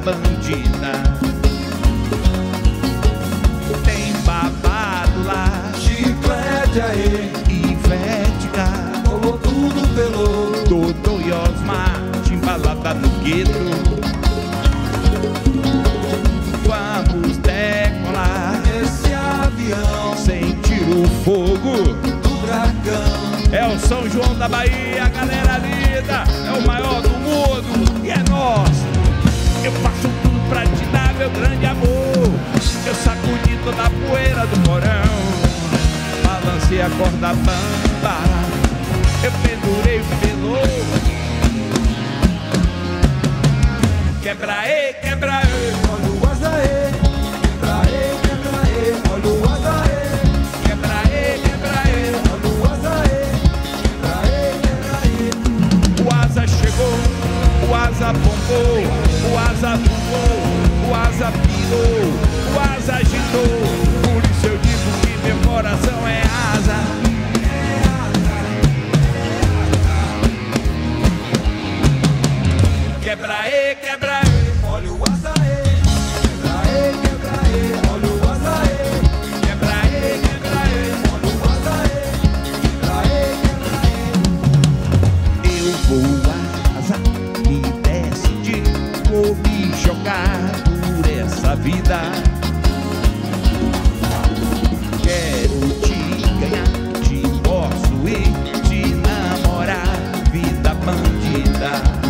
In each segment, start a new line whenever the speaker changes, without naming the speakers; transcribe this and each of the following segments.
bandida. Tem babado lá,
Chiclete aí,
Ivética,
rolou tudo pelo
Dodô e Osmar, embalada no gueto. Vamos decolar
esse avião,
sentir o fogo
do dragão.
É o São João da Bahia, galera linda. É o maior do mundo e é nosso. Eu faço tudo pra te dar meu grande amor. Eu sacudi toda a poeira do porão, balancei a corda bamba, eu pendurei o pelô. Quebra aí, quebra aí,
Olha o azaê, quebra aí, quebra aí, olha o azaê,
quebra aí, quebra aí.
olha o azaê, quebra aí, quebra aí.
O asa chegou, o asa bombou, o asa voou, o asa pirou, o asa agitou. Por isso eu digo que meu coração é asa. Quebra aí, quebra aí.
Olha o azaê, quebra aí, quebra aí, olha o azaê,
Quebra aí, quebra aí.
olha o azaê, quebra aí, quebra aí.
Eu vou asa, me decidi, vou me jogar por essa vida. Quero te ganhar, te possuir, te namorar, vida bandida.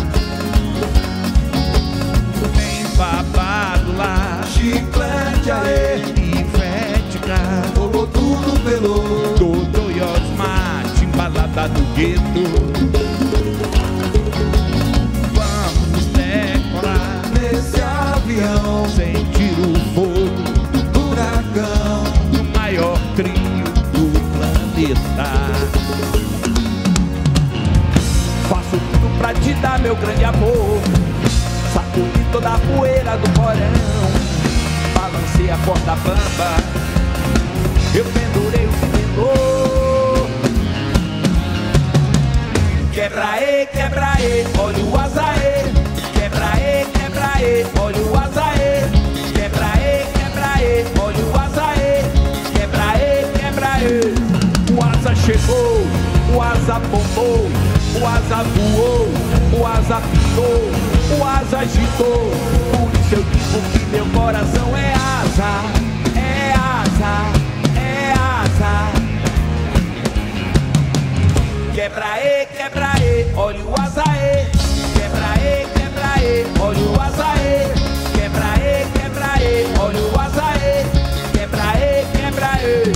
Vem babado lá,
Chiclete aí,
Ivética,
rolou tudo pelo
Dodô e Osmar, embalada no gueto. Vamos decolar,
nesse avião,
sentir o fogo
do dragão.
do maior trio do planeta. Faço tudo pra te dar meu grande amor. Sacudi toda a poeira do porão, balancei a corda bamba, eu pendurei o pendor. Quebra aí, olha o azaê. Quebra aí, olha o azaê. Quebra aí, olha o azaê. Quebra aí. O asa chegou, o asa bombou, o asa voou, o asa pisou, o asa agitou. Por isso eu digo que meu coração é asa, é asa, é asa. Quebra aí, olha o azaê. Quebra aí, olha o azaê. Quebra aí, olha o azaê. Quebra aí.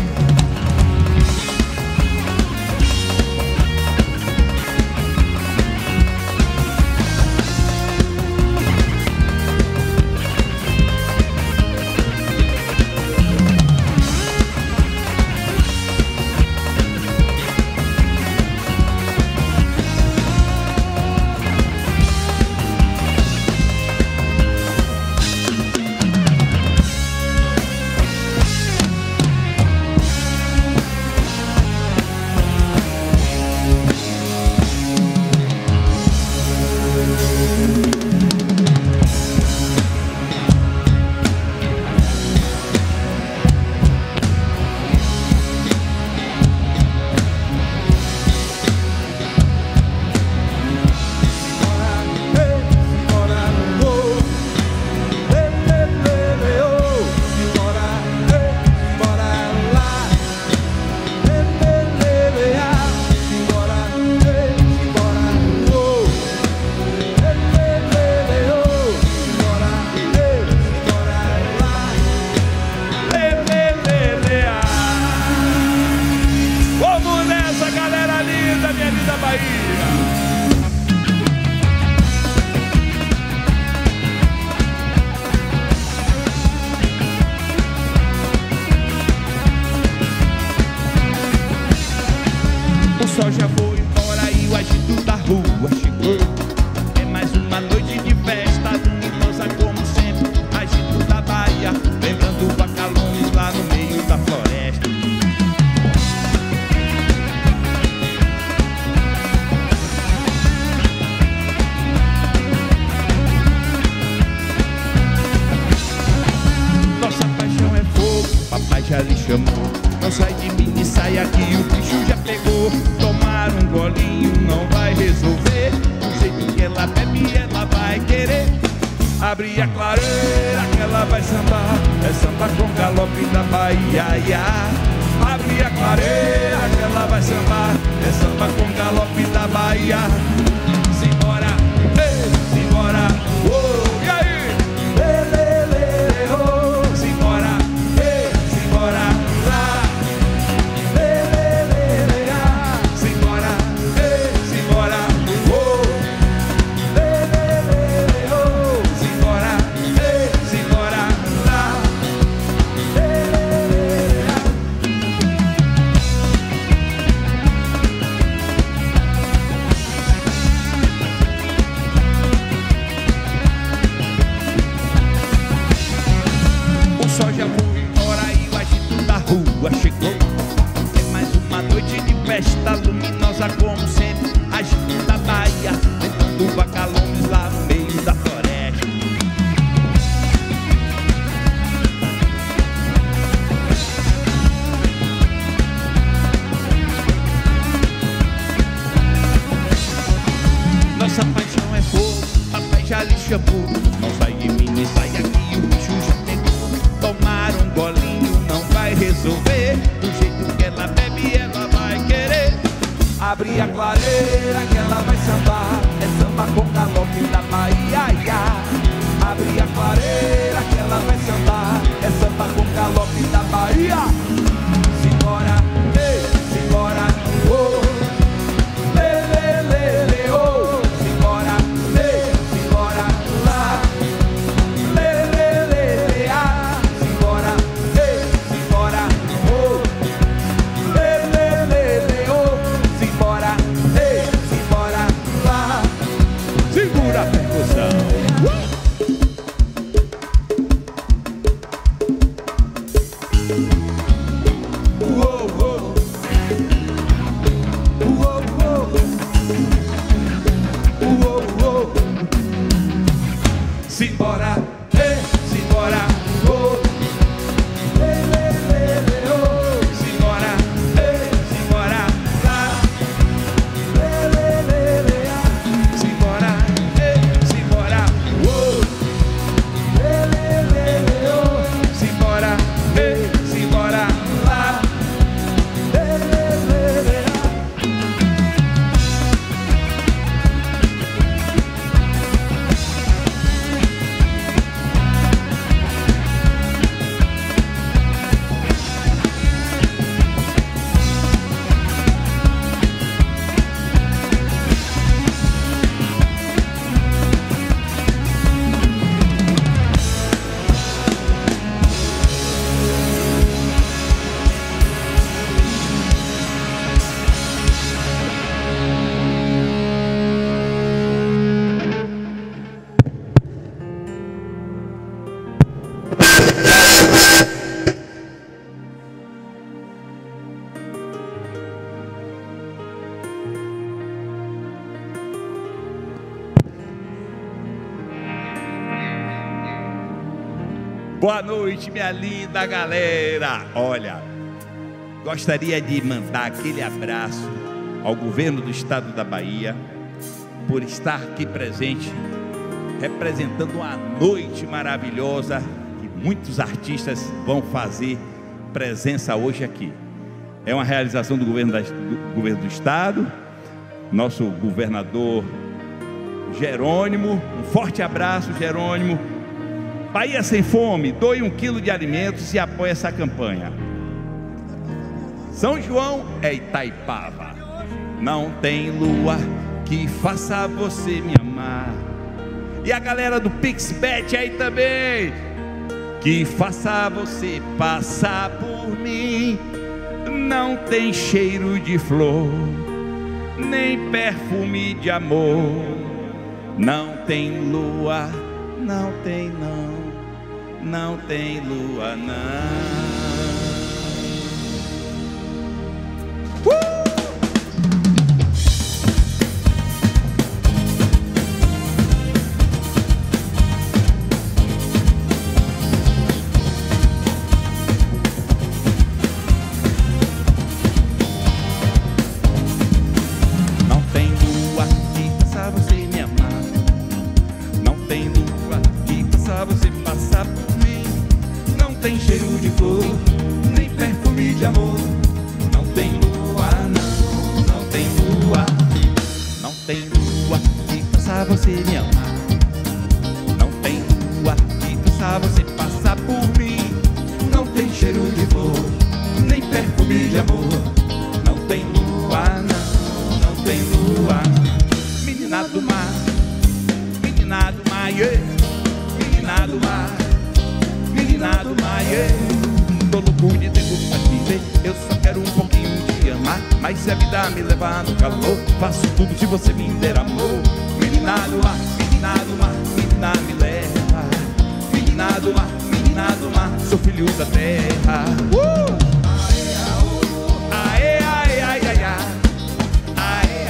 sol já foi embora e o agito da rua chegou. É mais uma noite de festa, luminosa como sempre, agito da Bahia, lembrando Vacalões lá no meio da floresta. Abre a clareira que ela vai sambar, é samba com galope da Bahia, ia. Abre a clareira que ela vai sambar, é samba com galope da Bahia. Simbora, ei, simbora, oh, e aí? Lê, lê, lê, oh. Simbora, ei, simbora, lá. Lê, lê, lê, lê, ah. Simbora, ei, simbora, oh. Lê, lê, lê, lê, oh. Simbora, ei, simbora, lá. Lê, lê, lê, lê, ah. O sol já foi embora e o agito da rua chegou. É mais uma noite de festa luminosa como sempre. Agito da Bahia, levando vagalumes lá no meio da floresta. Nossa paixão é fogo, papai já lhe chamou. Não sai de mim, nem sai aqui, o bicho já pegou. Tomar um golinho não vai resolver. Do jeito que ela bebe, ela vai querer. Abre a clareira que ela vai sambar, é samba com galope da Bahia, ia. Abre a clareira que ela vai sambar, é samba com galope da Bahia. Simbora, ei, simbora, oh. Lê, lê, lê, lê, oh. Simbora, ei, simbora, lá. Lê, lê, lê, lê, ah. Simbora, ei, simbora, oh. Lê, lê, lê, lê, oh. Simbora, ei, simbora, lá. Segura a percussão. Uou, uou. Uou, uou. Uou, uou. Simbora, ei, simbora, oh. Lê, lê, lê, lê, oh. Simbora, ei, simbora, lá. Lê, lê, lê, lê, ah. Simbora, ei, simbora, oh. Lê, lê, lê, lê, oh. Simbora, ei, simbora, lá. Lê, lê, lê, lê, ah. Boa noite, minha linda galera. Olha, gostaria de mandar aquele abraço ao governo do estado da Bahia por estar aqui presente, representando uma noite maravilhosa que muitos artistas vão fazer presença hoje aqui. É uma realização do governo do estado, nosso governador Jerônimo. Um forte abraço, Jerônimo. Bahia Sem Fome, doe 1 quilo de alimentos e apoie essa campanha. São João é Itaipava. Não tem lua que faça você me amar. E a galera do PixBet aí também, que faça você passar por mim. Não tem cheiro de flor, nem perfume de amor. Não tem lua, não tem não. Não tem lua, não. Não tem lua que faça você me amar. Não tem lua que passar, você passar por mim. Não tem cheiro de flor, nem perfume de amor. Não tem lua, não, não tem lua. Não tem lua que faça você me amar. Não tem lua que faça você passar por mim. Não tem cheiro de flor, nem perfume de amor. Não tem lua, não, não tem lua. Menina do mar, menina do mar, yeah. Menina do mar, menina do mar, yeah. Tô louco de tempo pra te ver, eu só quero um pouquinho te amar. Mas se a vida me levar no calor, faço tudo se você me der amor. Menina do mar, menina do mar, menina me leva. Menina do mar, menina do mar, sou filho da terra. Aê, aê, aê, aê, aê,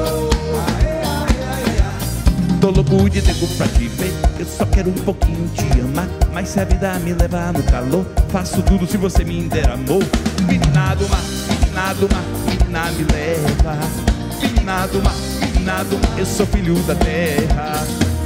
aê. Tô louco de tempo pra te ver, eu só quero um pouquinho te amar. Mas se a vida me levar no calor, faço tudo se você me der amor. Menina do mar, menina do mar, menina me leva. Menina do mar, menina do mar, eu sou filho da terra.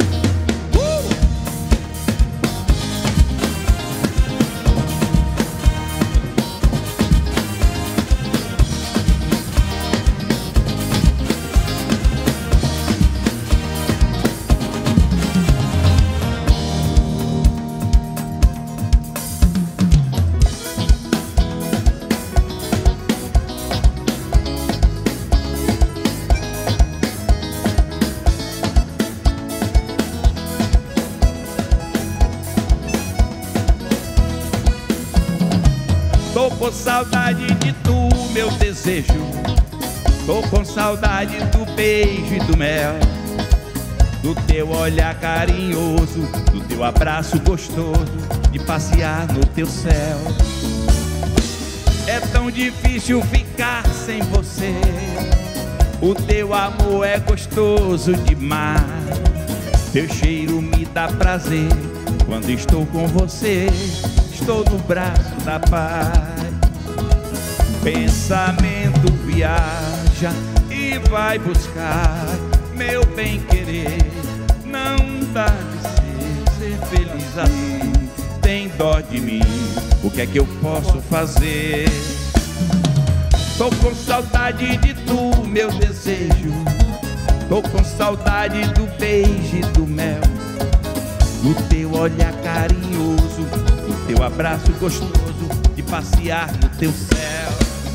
Tô com saudade de tu, meu desejo. Tô com saudade do beijo e do mel, do teu olhar carinhoso, do teu abraço gostoso, de passear no teu céu. É tão difícil ficar sem você, o teu amor é gostoso demais. Teu cheiro me dá prazer, quando estou com você, estou no braço da paz. Pensamento viaja e vai buscar meu bem querer. Não dá de ser feliz assim, tem dó de mim, o que é que eu posso fazer? Tô com saudade de tu, meu desejo. Tô com saudade do beijo e do mel, do teu olhar carinhoso, do teu abraço gostoso, de passear no teu céu.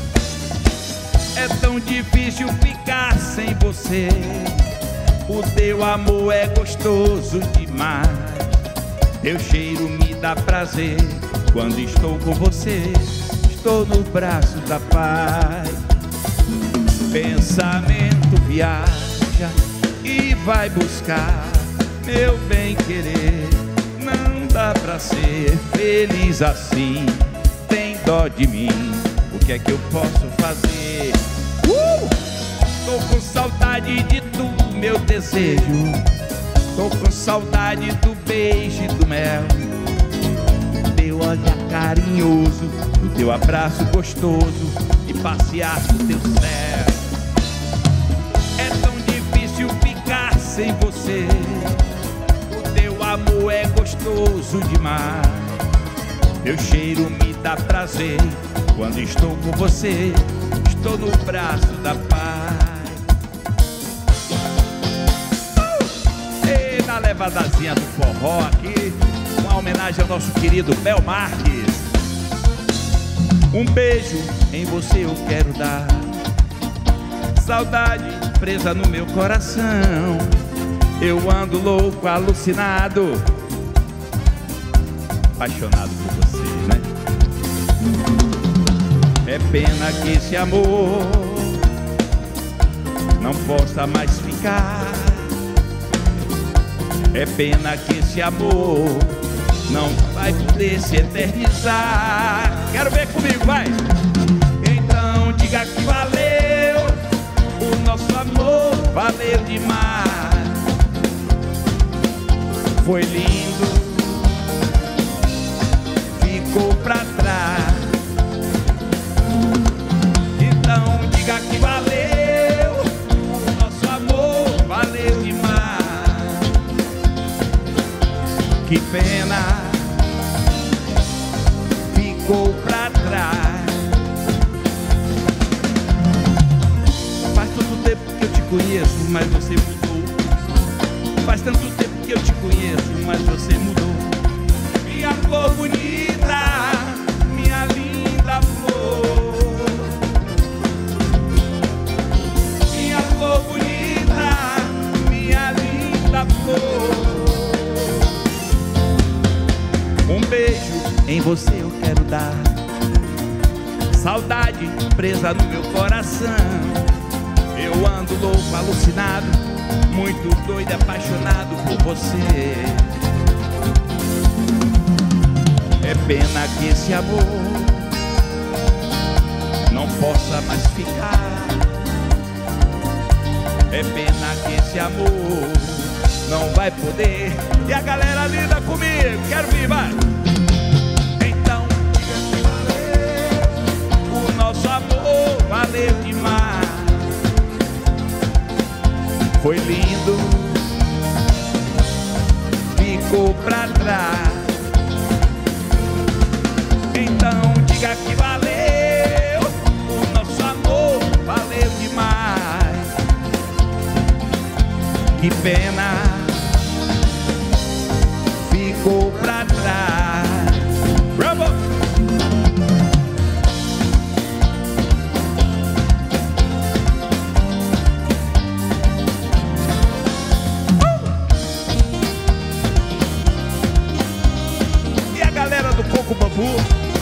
É tão difícil ficar sem você, o teu amor é gostoso demais. Teu cheiro me dá prazer, quando estou com você, estou no braço da paz. Pensamento viaja e vai buscar meu bem querer. Não dá pra ser feliz assim, tem dó de mim, o que é que eu posso fazer? Tô com saudade de tu, meu desejo. Tô com saudade do beijo e do mel, teu olhar carinhoso, do teu abraço gostoso, de passear no teu céu. É tão difícil ficar sem você, o teu amor é gostoso demais. Teu cheiro me dá prazer, quando estou com você, estou no braço da paz. E na levadazinha do forró aqui, uma homenagem ao nosso querido Bel Marques. Um beijo em você eu quero dar, saudade presa no meu coração. Eu ando louco, alucinado, apaixonado por você, né? É pena que esse amor não possa mais ficar. É pena que esse amor não vai poder se eternizar. Quero ver comigo, vai! Então diga que valeu, o nosso amor valeu demais. Foi lindo, ficou pra trás. Então diga que valeu, o nosso amor valeu demais. Que pena, ficou pra trás. Faz tanto tempo que eu te conheço, mas você mudou. Faz tanto tempo que eu te conheço, mas você mudou. Minha flor bonita, minha linda flor. Minha flor bonita, minha linda flor. Um beijo em você eu quero dar. Saudade presa no meu coração. Eu ando louco, alucinado, muito doido, apaixonado por você. É pena que esse amor não possa mais ficar. É pena que esse amor não vai poder. E a galera linda comigo, quero vir, vai. Então diga que valeu. O nosso amor valeu demais. Foi lindo, ficou pra trás. Então diga que valeu. O nosso amor valeu demais. Que pena, ficou pra trás. Bravo! E a galera do Coco Bambu?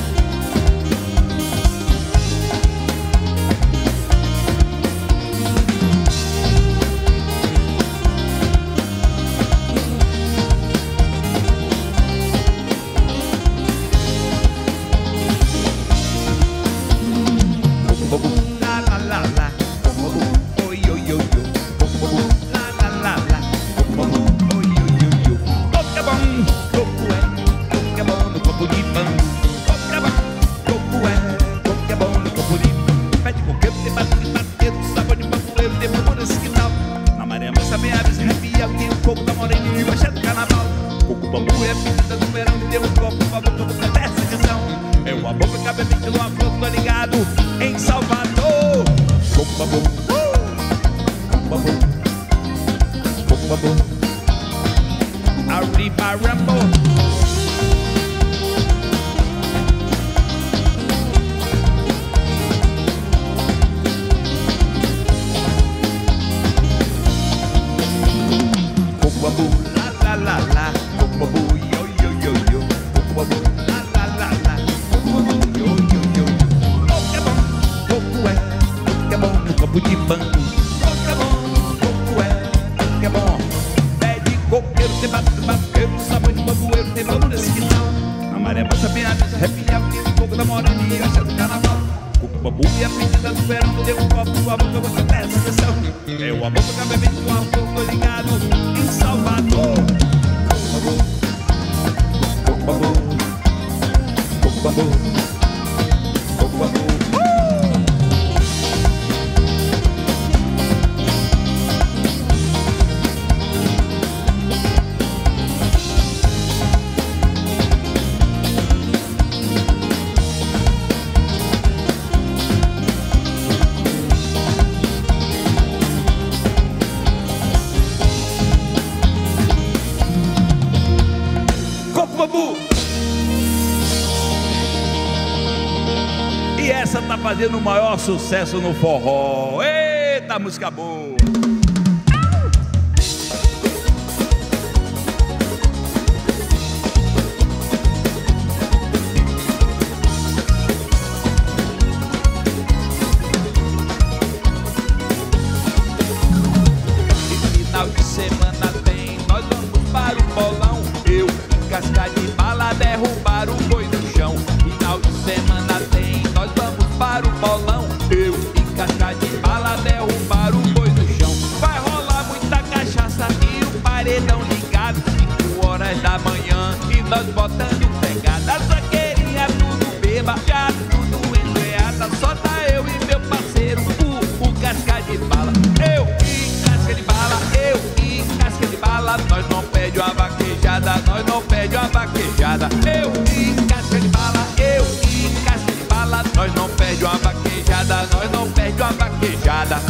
Em Salvador, Coco Bambu, Coco Bambu, Coco Bambu, Arriba Rambo. Coco Bambu, la la la la, Coco Bambu, yo yo yo yo, Coco Bambu, la la la la, Coco Bambu, yo yo yo yo. Coco é bom no campo de banco. Coco é bom. Pé de coqueiro, tem bateiro, sabor de bambueiro, tem bambu nesse quintal. A maré passa bem a mesa, arrepiar, porque o fogo da morena acha do carnaval. Coco Bambu e a pedida do verão, deu um copo com a boca, você presta atenção. É o amor que acaba bebendo com a fogo, tô ligado, em Salvador. Coco Bambu, Coco Bambu, Coco Bambu. E essa tá fazendo o maior sucesso no forró. Eita, música boa! E final de semana tem, nós vamos para o bolão. Eu, casca de bala, derrubar o boi no chão. Final de semana tem, nós vamos para o bolão. Eu, e casca de bala, derrubar o boi no chão. Vai rolar muita cachaça e o paredão ligado. 5 horas da manhã e nós botando pegada. As vaqueirinhas tudo beba, já tudo enjoeada. Só tá eu e meu parceiro, o casca de bala. Eu e casca de bala, eu e casca de bala. Nós não pede uma vaquejada, nós não pede vaquejada. Eu e casca de bala, eu e casca de bala. Nós não perde uma vaquejada, nós não perde uma vaquejada.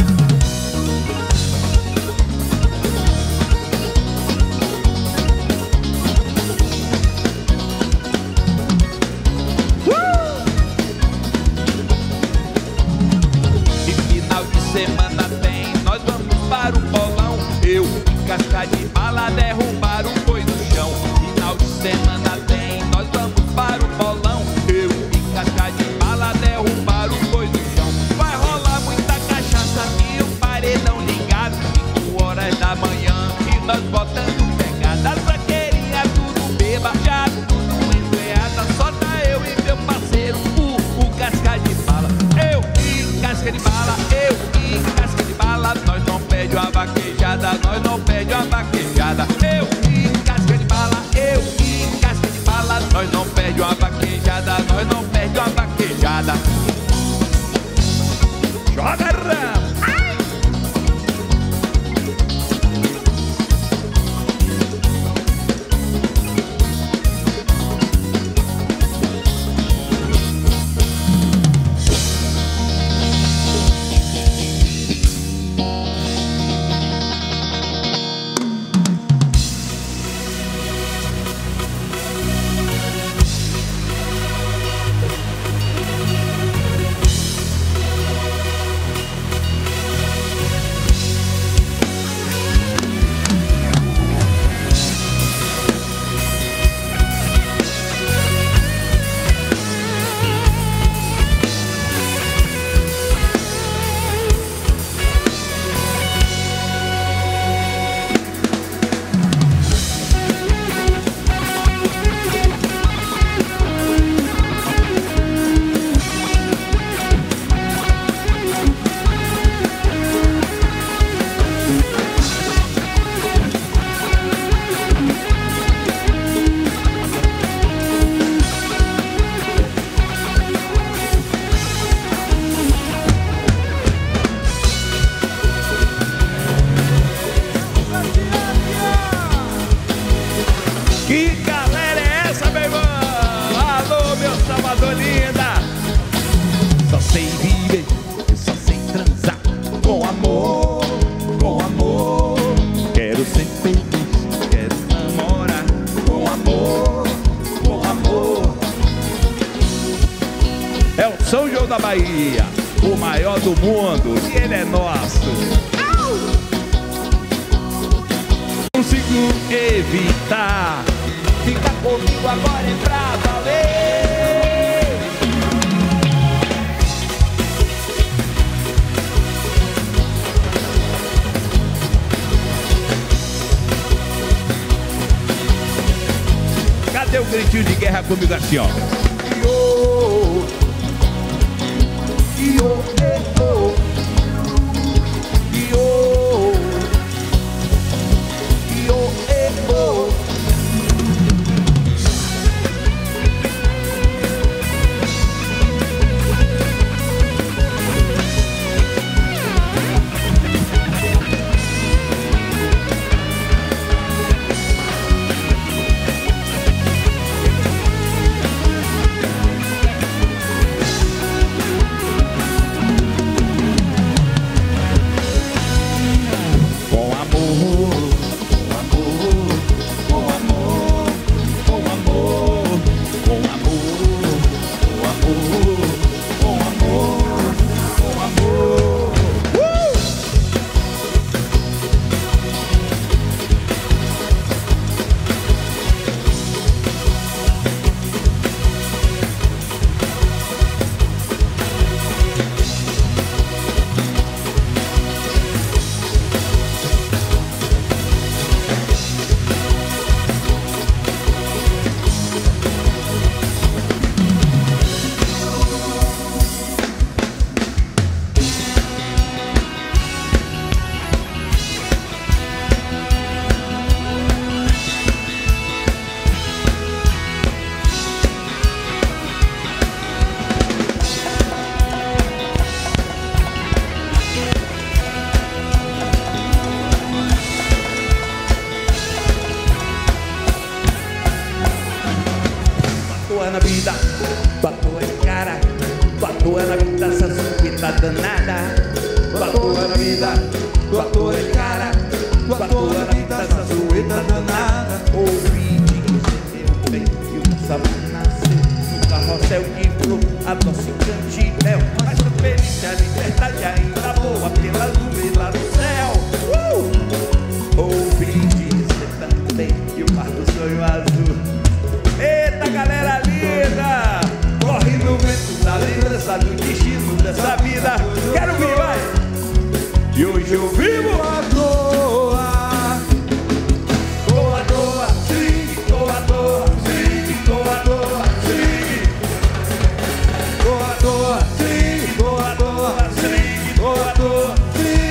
E final de semana tem, nós vamos para o bolão. Eu e casca de bala derrubar o boi no chão. Final de semana tem, nós vamos para o bolão. Eu e casca de bala derrubar o boi no chão. Vai rolar muita cachaça e o paredão ligado, 5 horas da manhã e nós botando pegada. As vaqueirinhas tudo beba, já tudo empreada. Só tá eu e meu parceiro, o casca de bala. Eu e casca de bala, eu e casca de bala. Nós não perde uma vaquejada, nós não perde uma vaquejada. Eu e casca de bala, eu e casca de bala. Nós não perde uma vaquejada, nós não perde uma vaquejada. Joga ramo! Que galera é essa, meu irmão? Alô, meu Salvador linda. Só sei viver, eu só sei transar. Com amor, com amor. Quero ser feliz, quero namorar. Com amor, com amor. É o São João da Bahia, o maior do mundo, e ele é nosso. Consigo evitar. Fica comigo agora é pra valer. Cadê o gritinho de guerra comigo assim, ó? Iô, iô, iô, iô, iô, iô. toa na vida, tua toa de cara, tua toa na vida, essa suquita danada. Tua toa na vida, tua toa de cara, tua toa na vida, essa suquita danada. Ouvi dizer meu bem que o sabor nasceu no carrossel que voou, adocicante mel. Mas tô feliz, a liberdade ainda voa pelas nuvens lá do céu. Ouvi dizer também que o mar do sonho azul. Eita, galera linda! Corre no vento da lembrança do destino dessa vida. Quero vir, vai! E hoje eu vivo à toa. Tô à toa, sim, tô à toa, sim, tô à toa, sim. Tô à toa, sim, tô à toa, sim, tô à toa, sim.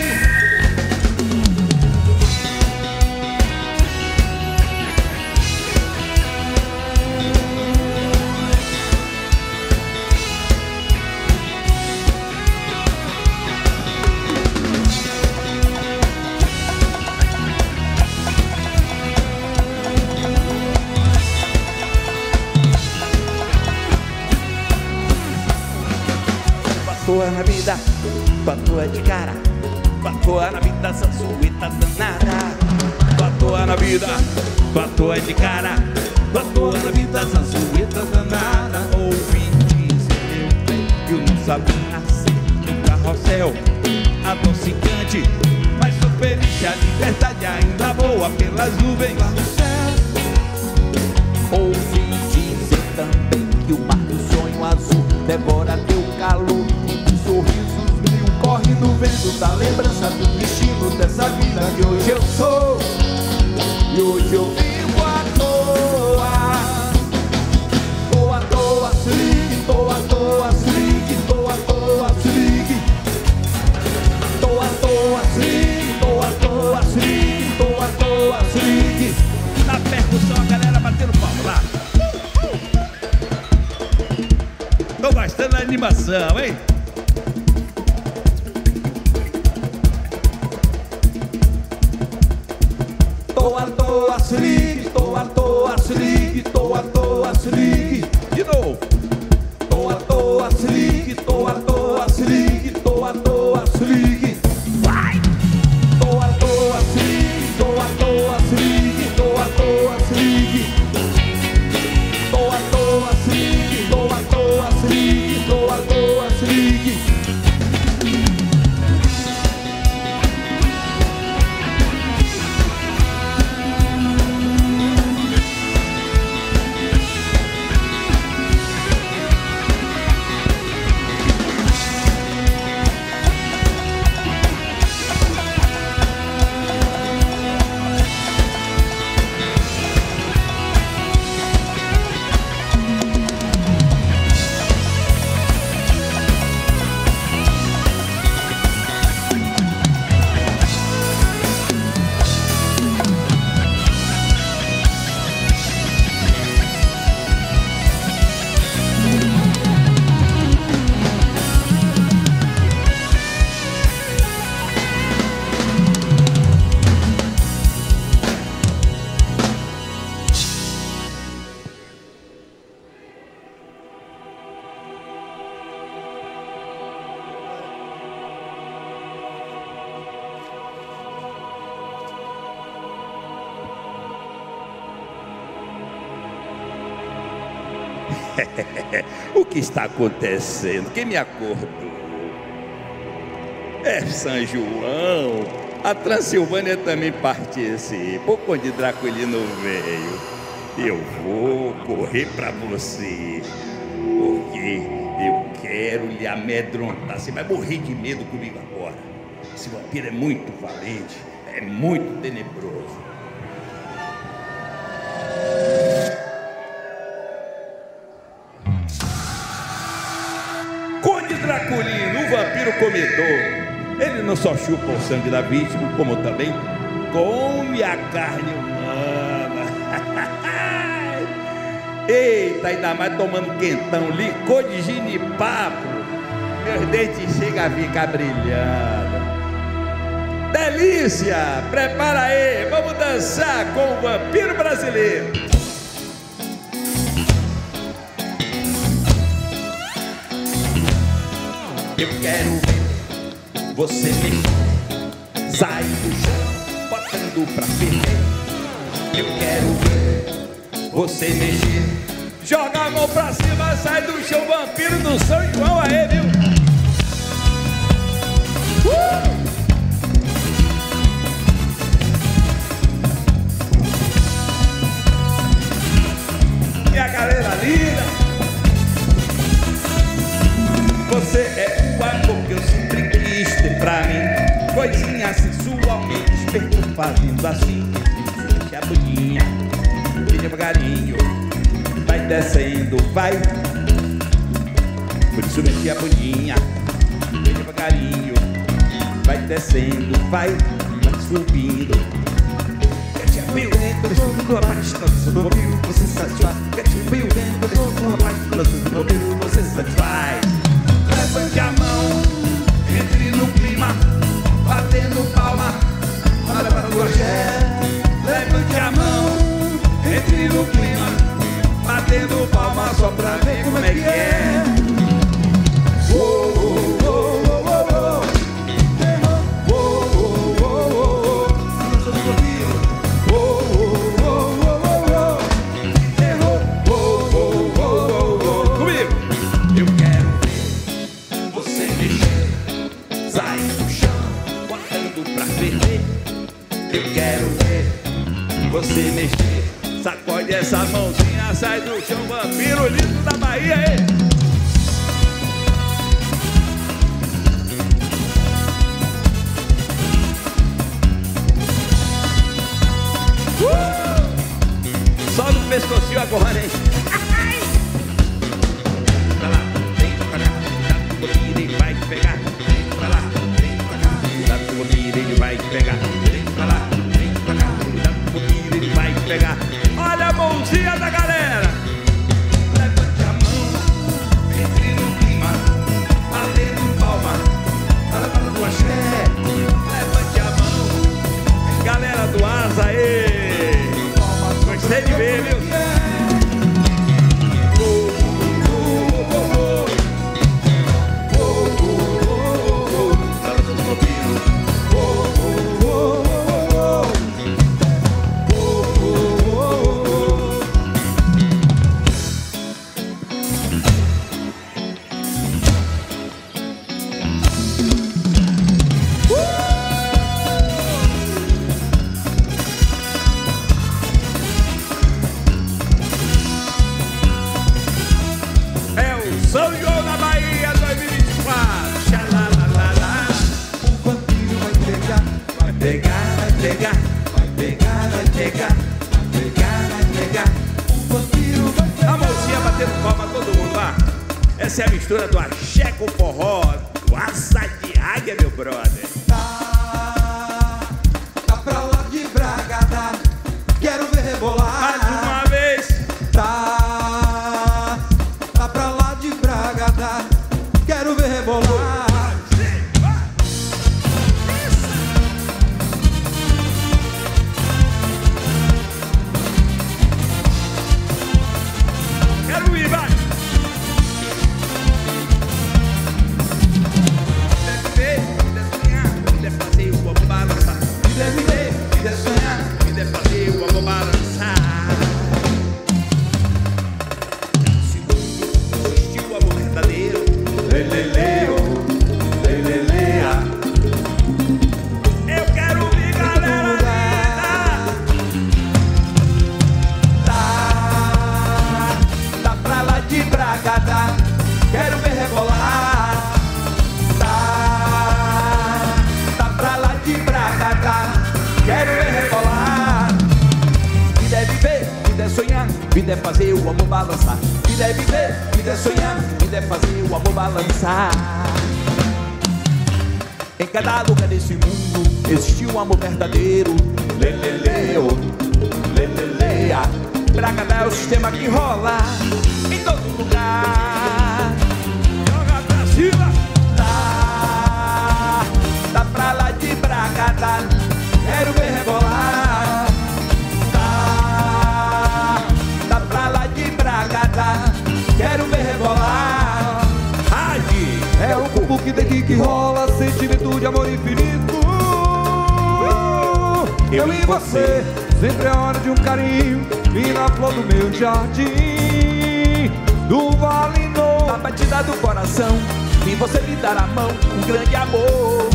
Toa na vida, tua toa de cara, tua toa na vida, essa suíta danada. Tua toa na vida, tua toa de cara, tua toa na vida, essa suíta danada. Ouvi dizer meu bem que eu não sabia nascer no carrossel adocicante, mas sou feliz, a liberdade ainda voa pelas nuvens lá no céu. Ouvi dizer também que o mar do sonho azul devora teu calor. Sorrisos mil corre no vento da lembrança do destino dessa vida que hoje eu sou. E hoje eu vivo à toa. Tô à toa, se ligue, tô à toa, se ligue, tô à toa, se ligue. Tô à toa, se ligue, tô à toa, se ligue, tô à toa, se ligue. Na percussão a galera batendo palma lá. Tô gostando da animação, hein? Tô à toa, se ligue, tô à toa, se ligue, tô à toa, se ligue. De novo. Tô à toa, se ligue, tô à toa, se ligue, tô à toa, se ligue. Vai! Tô à toa, se ligue, tô à toa, se ligue, tô à toa, se ligue. Tô à toa, se ligue, tô à toa, se ligue, tô à toa, se ligue. O que está acontecendo? Quem me acordou? É São João. A Transilvânia também participa. O Conde Draculino veio. Eu vou correr para você, porque eu quero lhe amedrontar. Você vai morrer de medo comigo agora. Esse vampiro é muito valente, é muito tenebroso. Conde Draculino, o vampiro comedor. Ele não só chupa o sangue da vítima, como também come a carne humana. Eita, ainda mais tomando quentão, licor de ginipapo. Meus dentes chegam a ficar brilhando. Delícia! Prepara aí, vamos dançar com o vampiro brasileiro. Eu quero ver você mexer, sair do chão, botando pra ferver. Eu quero ver você mexer, joga a mão pra cima, sai do chão, vampiro do São João aí, viu? E a galera linda, você é o amor que eu sempre quis ter pra mim. Coisinha sensualmente esperto, fazendo assim. Mexe a bundinha, bem devagarinho, vai descendo, vai. Por isso mexe a bundinha, bem devagarinho, vai descendo, vai subindo. Meu dentro, estou apaixonado, no ouvido você satisfaz. Meu dentro, estou apaixonado, no ouvido você satisfaz. Levante a mão, entre no clima, batendo palma, para o axé. Levante a mão, entre no clima, batendo palma só pra ver como é que é. Eu quero ver você mexer, sacode essa mãozinha, sai do chão, vampiro lindo da Bahia, hein? Só no pescocinho agora, hein? Pra lá, vem pra cá, cuidado com o vampiro, ele vai te pegar. Vem pra lá, vem pra cá, cuidado com o vampiro, ele vai te pegar. Pegar. Olha a mãozinha da galera. Levante a mão, entre no clima, batendo palma, para do axé. Levante a mão, galera do Asa aí. Gostei de ver, viu? São João da Bahia 2024. Xalalalala.
O vampiro vai pegar,
vai pegar, vai pegar, vai pegar, vai pegar, vai pegar, vai pegar.
o vampiro vai pegar.
A mãozinha batendo palma, todo mundo lá. Essa é a mistura do axé com forró, do asa de águia, meu brother.
Tá pra lá de Bragada, quero ver rebolar.
Mais uma vez.
Tá pra lá de Bragada, quero ver rebolar.
Quero ir, vai. Me deve fazer o amor balançar.
Me deve ver, me deve sonhar,
Me deve fazer o amor balançar. Segundo, existiu o amor verdadeiro.
leleleu, leleleia.
Eu quero ver galera linda.
Tá pra lá de Bragada, quero ver rebolar. Tá pra lá de Bragada, quero ver rebolar.
Me deve ver, me deve sonhar, me deve fazer o amor balançar. Me deve ver, me deve sonhar, me deve fazer o amor balançar. Em cada lugar desse mundo existiu um amor verdadeiro. Leleleu, leleleia. Bragada é o sistema que rola em todo lugar. Joga pra cima.
Tá pra lá de Bragada, quero ver rebolar. Tá pra lá de Bragada, quero ver rebolar.
Rádio
É o cubo que amor infinito. Eu e você, sempre é hora de um carinho, e na flor do meu jardim, do Vale Novo.
Na batida do coração, vi você me dar a mão, um grande amor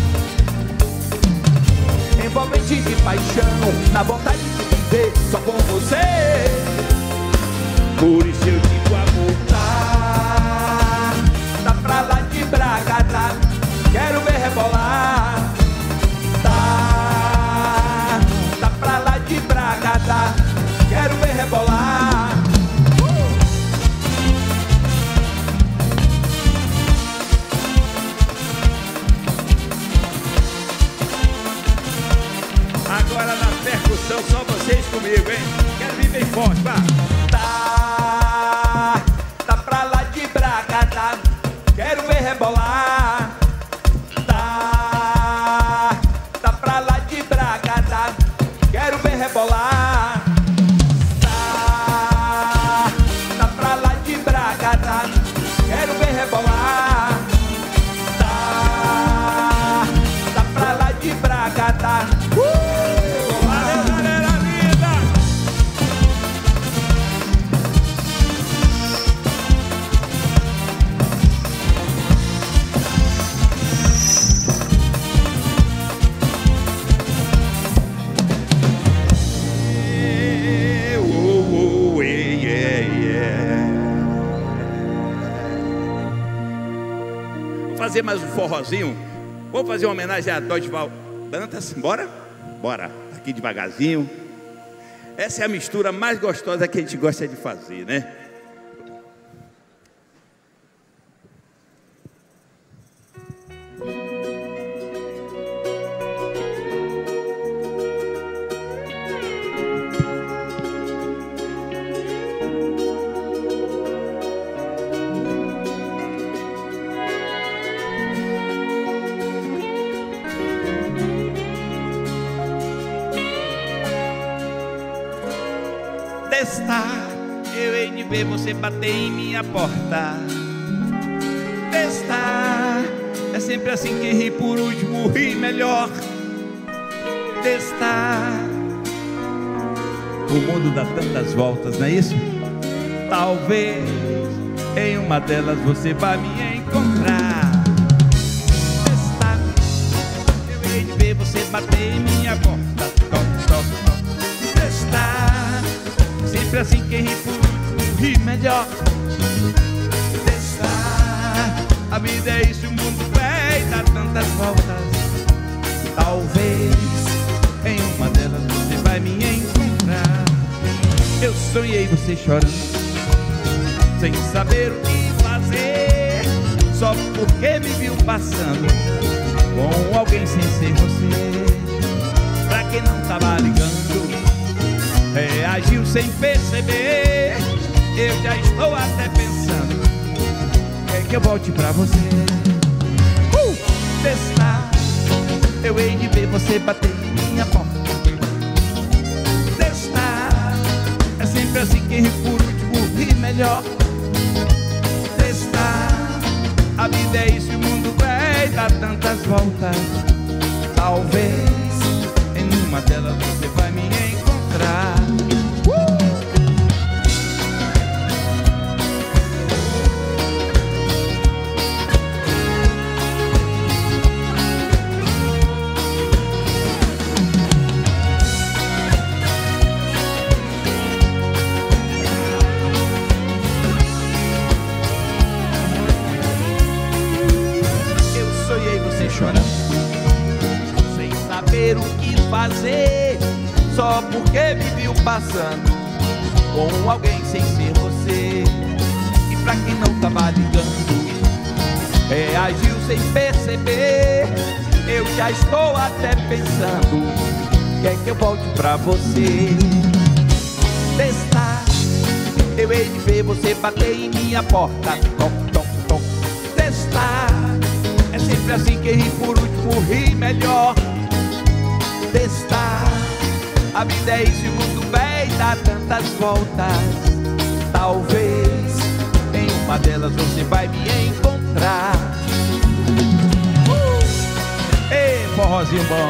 envolvente de paixão, na vontade de viver só com você. Por isso eu digo amor, tá pra lá de Braga, tá, quero ver rebolar. Tá pra lá de Braga, tá, quero ver rebolar. Agora na percussão, só vocês comigo, hein? Quero vir bem forte, vá. Tá pra lá de Braga, tá, quero ver rebolar. Tá pra lá de Braga, tá, quero ver rebolar. Tá pra lá de Braga, tá, quero ver rebolar. Tá pra lá de Braga, tá. Valeu, galera linda! Vou fazer mais um forrozinho. Vou fazer uma homenagem a Dorival Dantas. Bora? Bora, aqui devagarzinho. Essa é a mistura mais gostosa que a gente gosta de fazer, né? Eu hei de ver você bater em minha porta. Testar, é sempre assim, quem ri por último ri melhor. Testar, o mundo dá tantas voltas, não é isso? Talvez em uma delas você vá me encontrar. Testar, eu hei de ver você bater em minha porta. Testar, sempre assim, quem ri por último ri melhor. Testar, a vida é isso, o mundo vai dar tantas voltas. Talvez em uma delas você vai me encontrar. Eu sonhei você chorando, sem saber o que fazer, só porque me viu passando com alguém sem ser você. Pra quem não tava ligando, reagiu sem perceber. Eu já estou até pensando, quer que eu volte pra você. Testar, eu hei de ver você bater em minha porta. Testar, é sempre assim, quem ri por último ri melhor. Testar, a vida é isso e o mundo vai dar tantas voltas. Talvez em uma delas você vai me encontrar. Chorando, sem saber o que fazer, só porque me viu passando com alguém sem ser você. E pra quem não tava ligando, reagiu sem perceber. Eu já estou até pensando, quer que eu volte pra você. Testar, eu hei de ver você bater em minha porta. Tom, tom, tom. Testar, é sempre assim, quem ri por último ri melhor. Testar, a vida é isso e o mundo vai dar tantas voltas. Talvez em uma delas você vai me encontrar. forrozinho bom.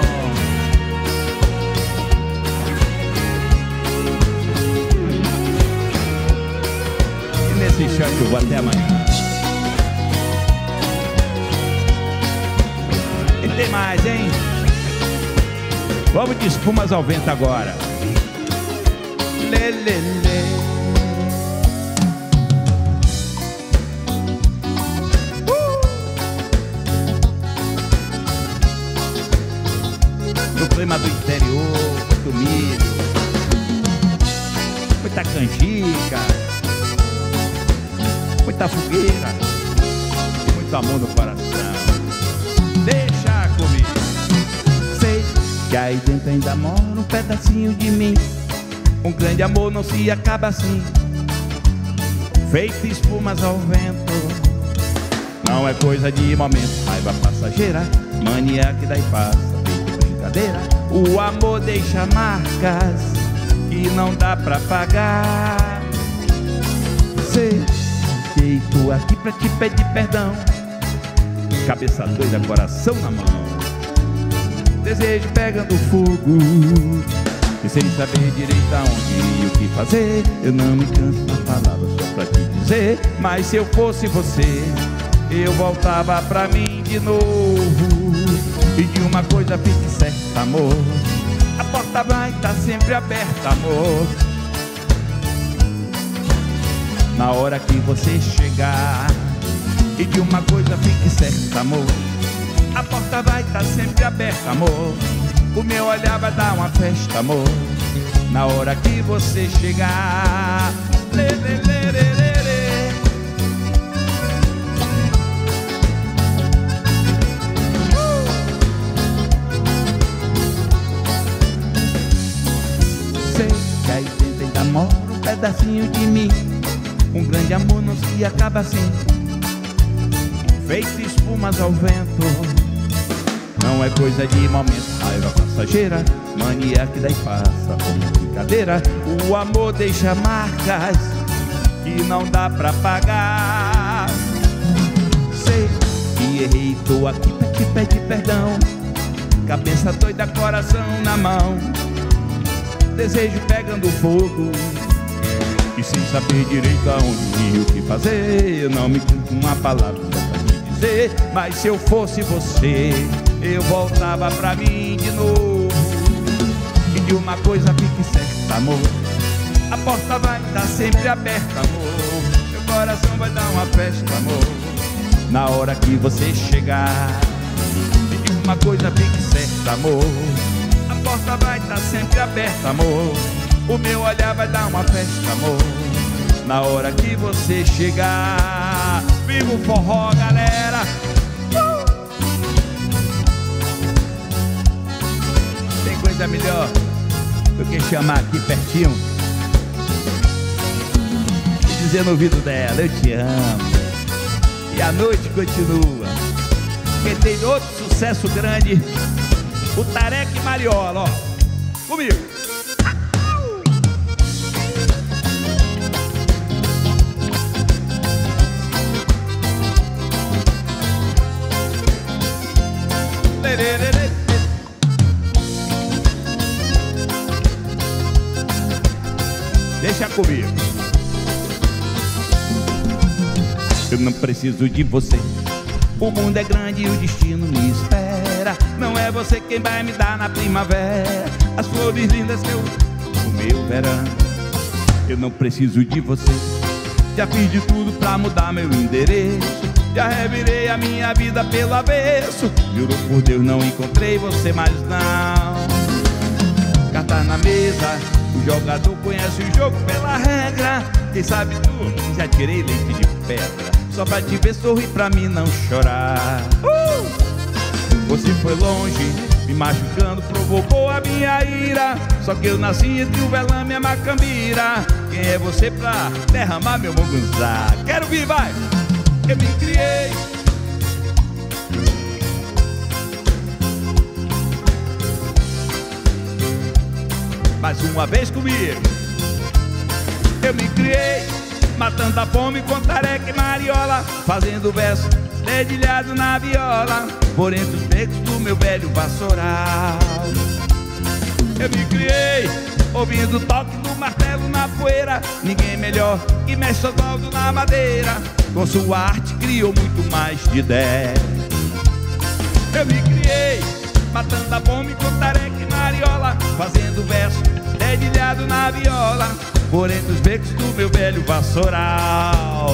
E nesse instante eu vou até amanhã. E tem mais, hein? Vamos de Espumas ao Vento agora. Lê, lê, lê. No clima do interior, muito milho, muita canjica, muita fogueira e muito amor no coração. Deixa comigo. Sei que aí dentro ainda mora um pedacinho de mim. Um grande amor não se acaba assim, feito espumas ao vento. Não é coisa de momento, raiva passageira, mania que daí passa, feito brincadeira. O amor deixa marcas que não dá pra pagar. Sei que tô aqui pra te pedir perdão, cabeça doida, coração na mão, desejo pegando fogo, e sem saber direito aonde e o que fazer. Eu não me canso das palavras só pra te dizer, mas se eu fosse você, eu voltava pra mim de novo. E de uma coisa fique certa, amor, a porta vai estar sempre aberta, amor. Na hora que você chegar. E de uma coisa fique certa, amor, a porta vai estar sempre aberta, amor. O meu olhar vai dar uma festa, amor, na hora que você chegar. Lê, lê, lê, lê, lê, lê. Sei que aí dentro ainda mora um pedacinho de mim. Um grande amor não se acaba assim, feito espumas ao vento. Não é coisa de momento, raiva passageira, mania que daí passa, como brincadeira. O amor deixa marcas que não dá pra pagar. Sei que errei, tô aqui pra te pedir perdão, cabeça doida, coração na mão, desejo pegando fogo, e sem saber direito aonde e o que fazer. Eu não me canto uma palavra pra te dizer, mas se eu fosse você, eu voltava pra mim de novo. E de uma coisa fique certa, amor, a porta vai estar sempre aberta, amor. Meu coração vai dar uma festa, amor, na hora que você chegar. E de uma coisa fique certa, amor, a porta vai estar sempre aberta, amor. O meu olhar vai dar uma festa, amor, na hora que você chegar. Viva o forró, galera! Tem coisa melhor do que chamar aqui pertinho e dizer no ouvido dela: eu te amo. E a noite continua. Quem tem outro sucesso grande, o Tareca e Mariola, ó, comigo. Deixa comigo. Eu não preciso de você, o mundo é grande e o destino me espera. Não é você quem vai me dar na primavera as flores lindas que o meu verão. Eu não preciso de você, já fiz de tudo pra mudar meu endereço, já revirei a minha vida pelo avesso. Juro por Deus, não encontrei você mais não. Carta na mesa, o jogador conhece o jogo pela regra. Quem sabe tu, já tirei leite de pedra, só pra te ver sorrir, pra mim não chorar. Você foi longe, me machucando, provocou a minha ira. Só que eu nasci entre o velame e a macambira. Quem é você pra derramar meu mugunzá? Quero vir, vai! Eu me criei, mais uma vez comigo. Eu me criei, matando a fome com Tareca e Mariola, fazendo verso dedilhado na viola, por entre os becos do meu velho vassoural. Eu me criei ouvindo o toque do martelo na poeira. Ninguém melhor que mestre Oswaldo na madeira, com sua arte criou muito mais de 10. Eu me criei matando a bomba com tareca e mariola, fazendo verso dedilhado na viola, por entre os becos do meu velho vassoural.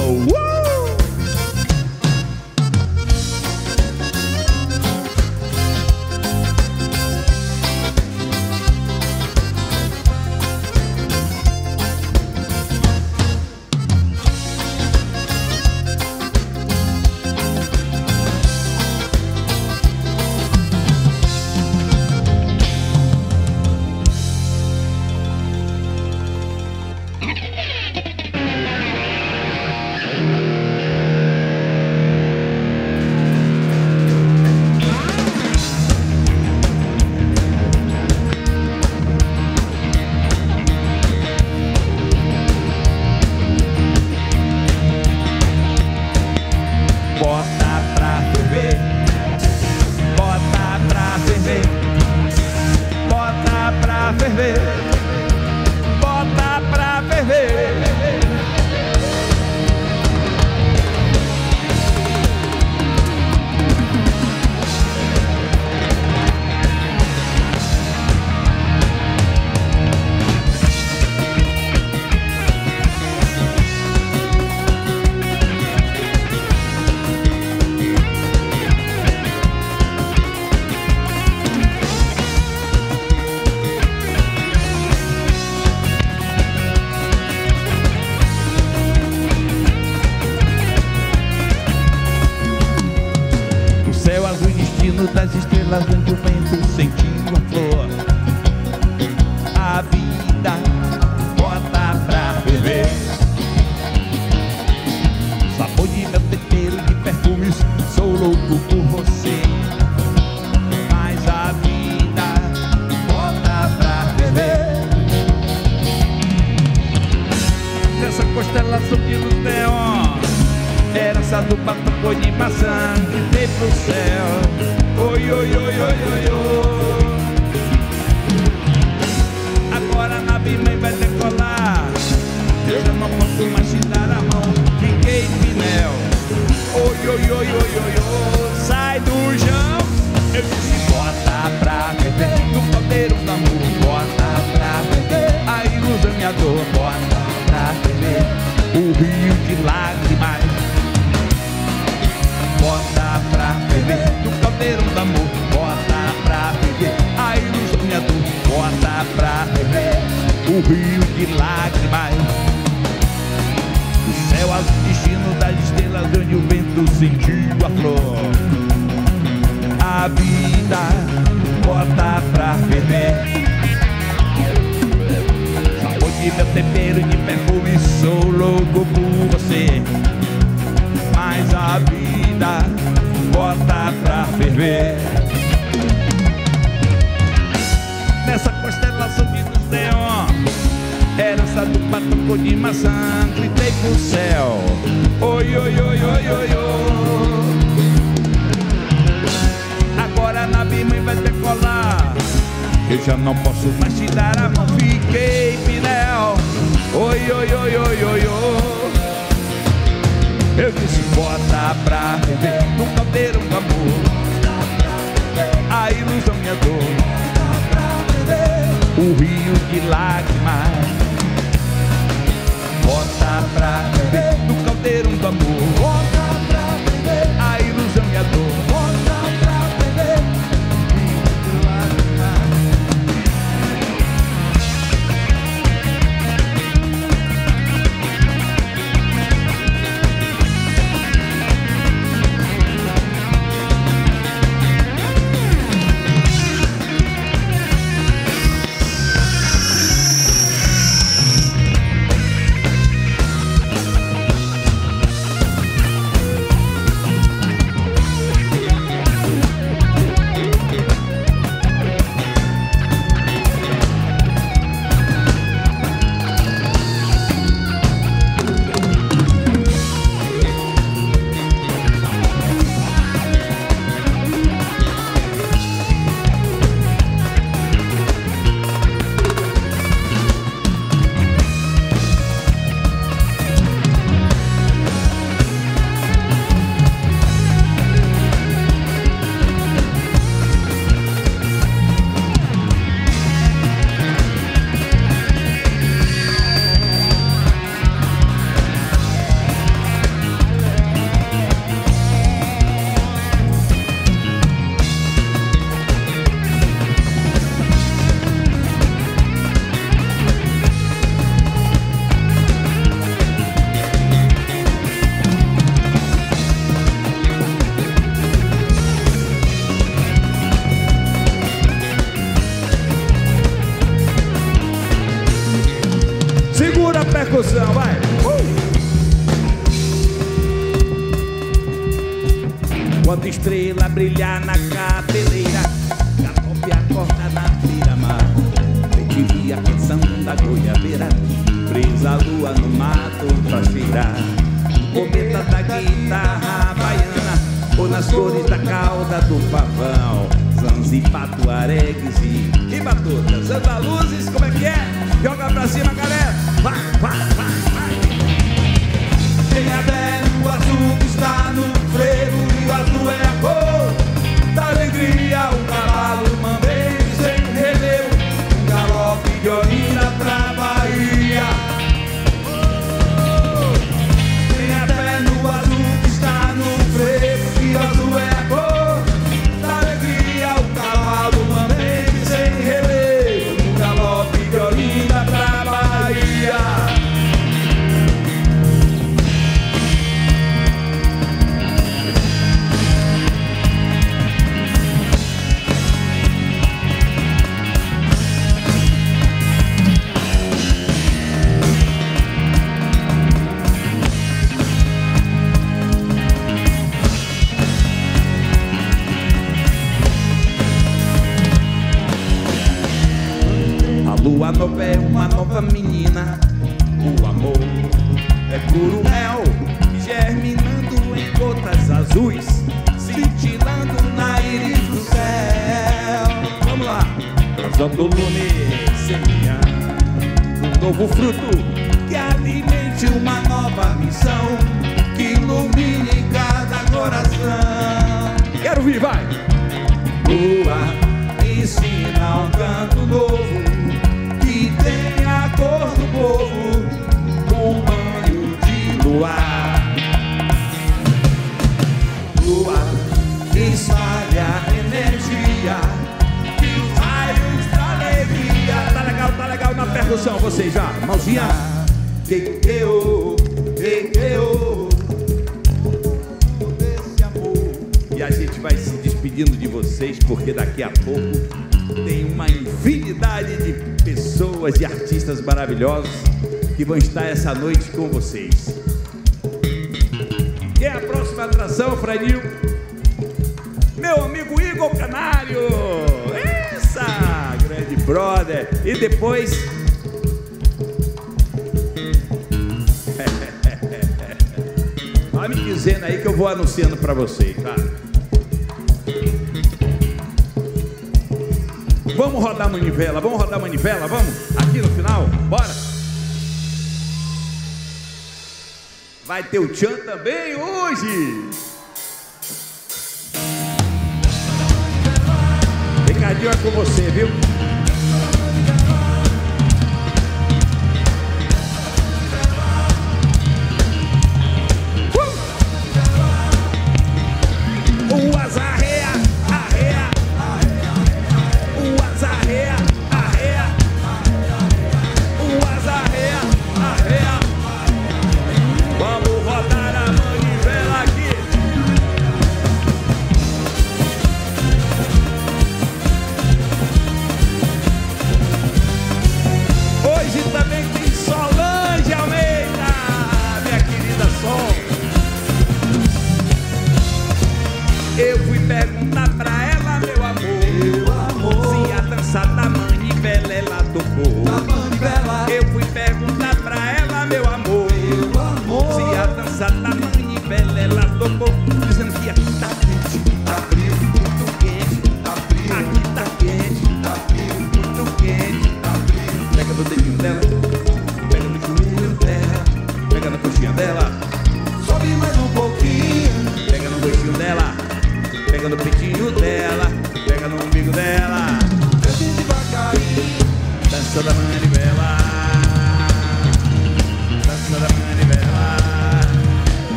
Das estrelas onde o vento sentiu a flor, a vida bota pra ferver. Sabor de meu tempero de perfumes, sou louco por você, mas a vida bota pra ferver. Nessa constelação de luz neon, herança do batucou de maçã, gritei pro céu. Oi, oi, oi, oi, oi, oi. Agora a nave mãe vai decolar, eu já não posso mais te dar a mão, fiquei pinel. Oi, oi, oi, oi, oi, oi. Sai do chão, eu disse bota pra beber, no caldeiro do amor, bota pra beber, a ilusão e a dor, bota pra beber, o rio de lágrimas, bota pra beber, no caldeiro do amor, bota pra beber, a ilusão e a dor, bota pra beber, o rio de lágrimas, o céu azul destino das estrelas onde o vento sentiu a flor, a vida bota pra beber. Sabor de meu tempero de perfume, sou louco por você, mas a vida bota pra ferver. Nessa constelação de luz neon, herança do batucou de maçã, gritei pro céu. Oi, oi, oi, oi, oi, oi. Agora a nave mãe vai decolar, eu já não posso mais te dar a mão, fiquei pinel. Oi, oi, oi, oi, oi, oi. Eu disse bota pra beber, no caldeiro do amor, a ilusão e a dor, o rio de lágrimas, bota pra beber, no caldeiro do amor, a ilusão e a dor, bota pra beber, o rio de lágrimas.
percussão, vai!
Quando estrela brilhar na cabeleira, galope acorda na beira-mar. Vem a canção da goiabeira, presa a lua no mato pra cheirar. Cometa da guitarra baiana, ou nas cores da cauda do pavão. Zanzibar, Tuaregues e batutas. Santa Luzes, como é que é? Joga pra cima, galera! Vai, vai, vai, vai!
Tem até o azul que está no frevo, e o azul é a cor da alegria. O cavalo mambeiro sem relevo, um galope de Olinda pra Bahia. Tem até no azul que está no frevo, e o azul é a cor da alegria. O cavalo mambeiro sem relevo, um galope de Olinda pra Bahia.
Lua nova é uma nova menina, o amor é puro mel, germinando em gotas azuis, cintilando na íris do céu. Vamos lá! Solta o lume, semeando um novo fruto que alimente uma nova missão, que ilumine cada coração.
Quero ouvir, vai!
Lua, ensina um canto novo que tem a cor do povo, com banho de luar. Lua, espalha energia, que os raios da alegria.
Tá legal na percussão, vocês já, mãozinha.
Desse amor. E a gente vai se despedindo de vocês, porque daqui a pouco tem uma infinidade de pessoas e artistas maravilhosos que vão estar essa noite com vocês. Quem é a próxima atração, Fredinho? Meu amigo Igor Canário, essa grande brother. E depois vai me dizendo aí que eu vou anunciando pra vocês, tá? Vamos rodar manivela, vamos? Aqui no final, bora! Vai ter o Tchan também hoje! Ricardinho é com você, viu? O azarreia, arreia, o azarreia, arreia, o azarreia, arreia. Vamos rodar a manivela aqui.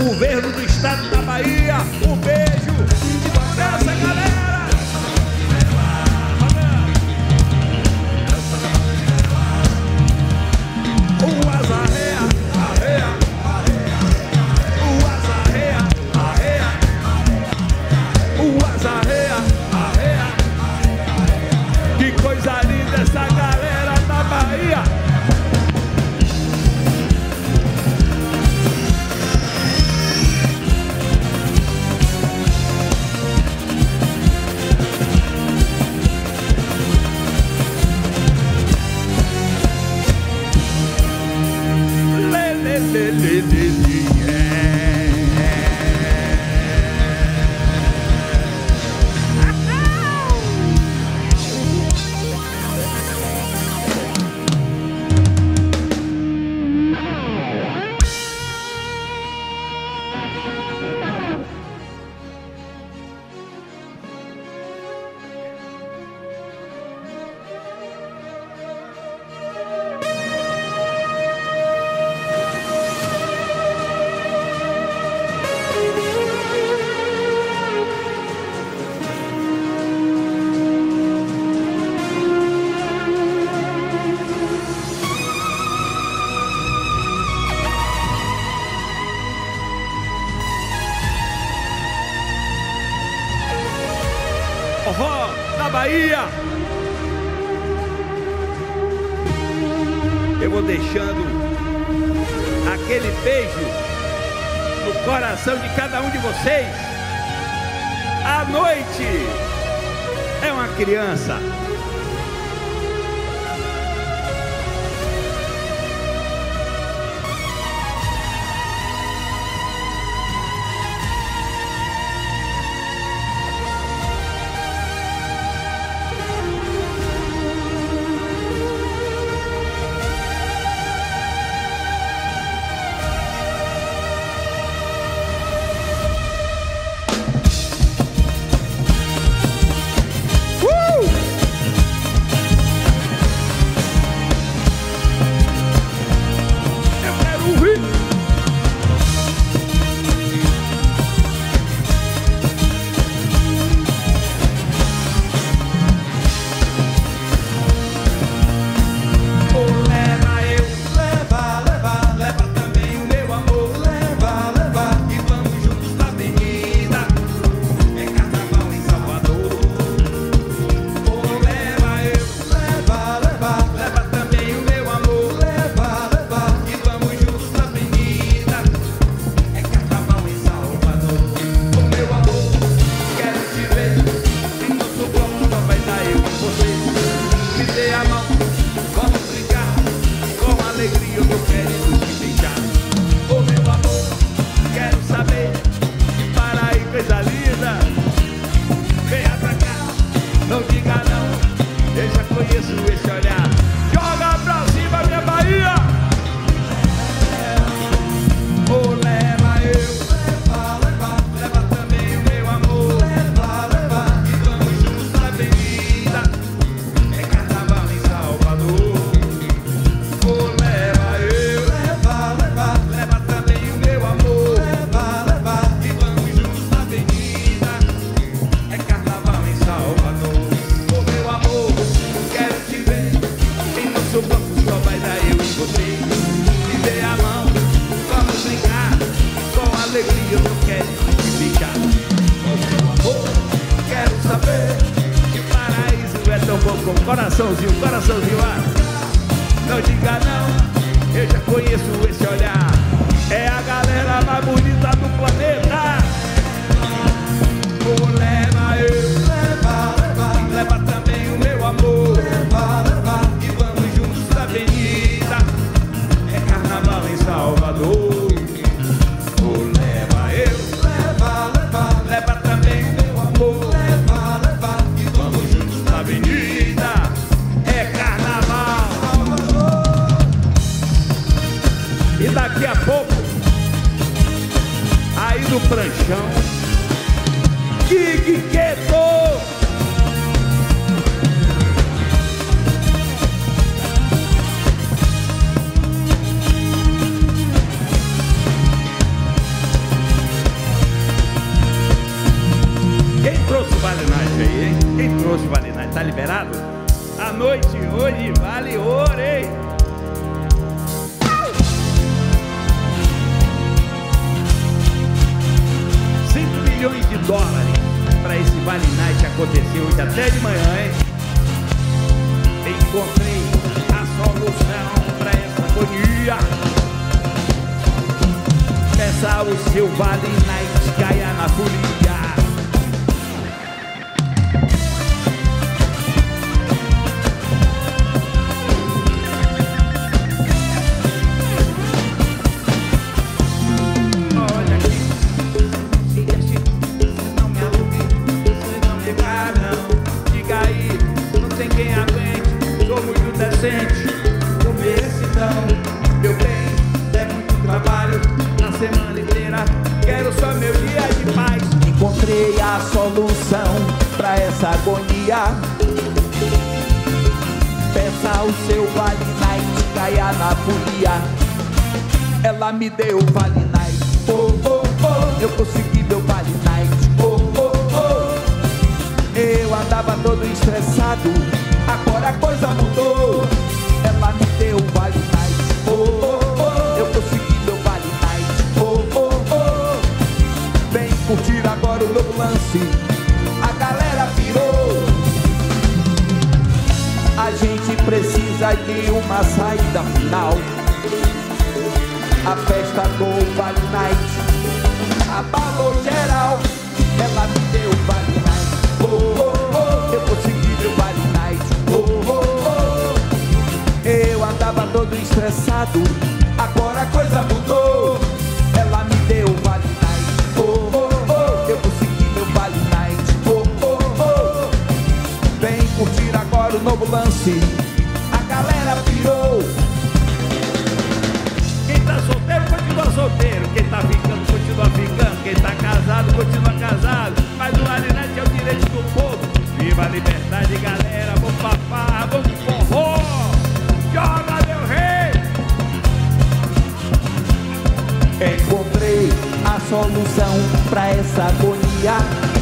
governo do estado da Bahia. Um beijo e vamos nessa, galera. Que coisa linda essa galera da Bahia. Da Bahia. Eu vou deixando aquele beijo no coração de cada um de vocês. A noite é uma criança. Coraçãozinho, coraçãozinho, não diga não, eu já conheço esse olhar. É a galera mais bonita do planeta. Oh, leva eu, leva também o meu amor. E vamos juntos na avenida. É carnaval em Salvador. Oh, leva eu, leva também o meu amor. E vamos juntos na avenida. E daqui a pouco, aí no pranchão, Gig Queto. Peça o seu Vale Night, caia na folia. Olha aqui, se este não me alugue, se não me ligar não. Diga aí, não tem quem aguente, sou muito decente, sou merecidão. Meu bem, é muito trabalho na semana inteira, quero só meu dia de paz. Encontrei a solução pra essa agonia. Peça o seu Vale Night, caia na folia. Ela me deu o Vale Night, oh, oh, oh. Eu consegui meu Vale Night, oh, oh, oh. Eu andava todo estressado, agora a coisa mudou. Ela me deu o Vale Night, oh, oh, oh. Eu consegui meu Vale Night, oh, oh, oh. Vem curtir agora o novo lance, a galera virou. A gente precisa de uma saída final. A festa do Vale Night abalou geral. Ela me deu o Vale Night, oh, oh, oh. Eu consegui meu Vale Night, oh, oh, oh. Eu andava todo estressado, agora a coisa mudou. Ela me deu o Vale Night, oh, oh, oh. Eu consegui meu Vale Night, oh, oh, oh. Vem curtir agora o novo lance, a galera pirou. Quem tá solteiro, continua solteiro. Quem tá ficando, continua ficando. Quem tá casado, continua casado. Mas o Vale Night é o direito do povo. Viva a liberdade, galera. Vamos papar, vamos forró. Joga, meu rei. Encontrei a solução pra essa agonia.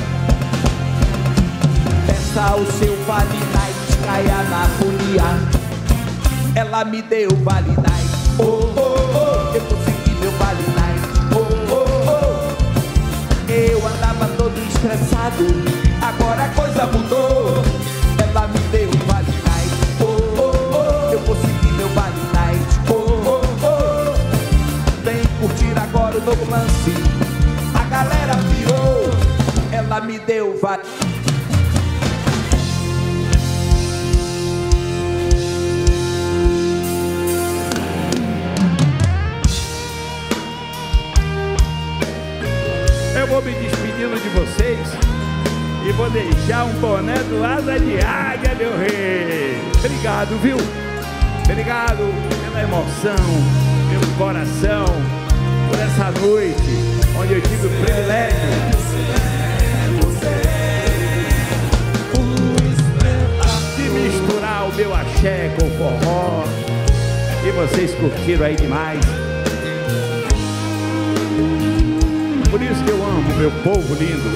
Peça o seu Vale Night, caia na folia. Ela me deu o Vale Night, oh, oh, oh. Eu consegui meu Vale Night, oh, oh, oh. Eu andava todo estressado, agora a coisa mudou. Ela me deu o Vale Night, oh, oh, oh. Eu consegui meu Vale Night, oh, oh, oh. Vem curtir agora o novo lance, a galera pirou. Ela me deu o Vale. Eu vou me despedindo de vocês e vou deixar um boné do Asa de Águia, meu rei. Obrigado, viu? Obrigado pela emoção, pelo coração, por essa noite onde eu tive o privilégio de misturar o meu axé com o forró. E vocês curtiram aí demais. Por isso que eu amo meu povo lindo.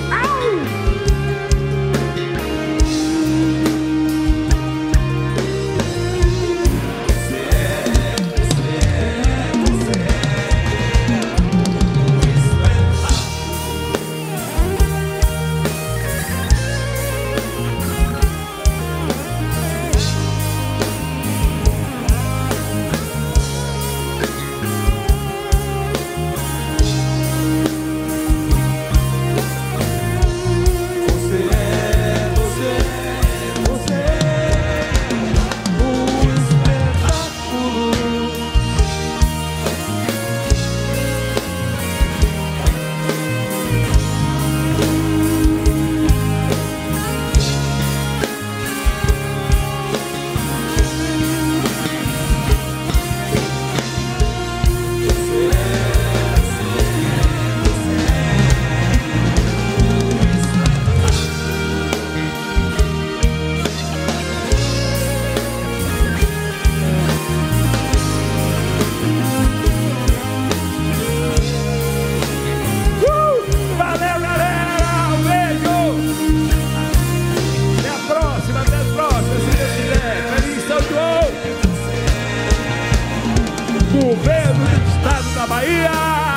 Governo do Estado da Bahia.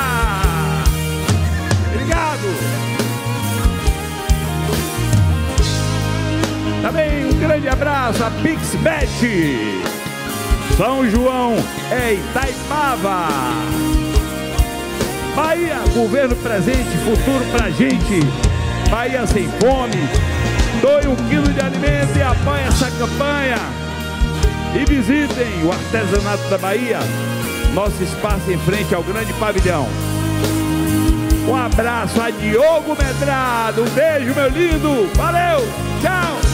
Obrigado. Também um grande abraço a PixBet. São João é Itaipava. Bahia.
Bahia, governo presente, futuro pra gente. Bahia sem fome. Doe 1 quilo de alimento e apoie essa campanha. E visitem o artesanato da Bahia, nosso espaço em frente ao grande pavilhão. Um abraço a Diogo Medrado. Um beijo, meu lindo. Valeu, tchau.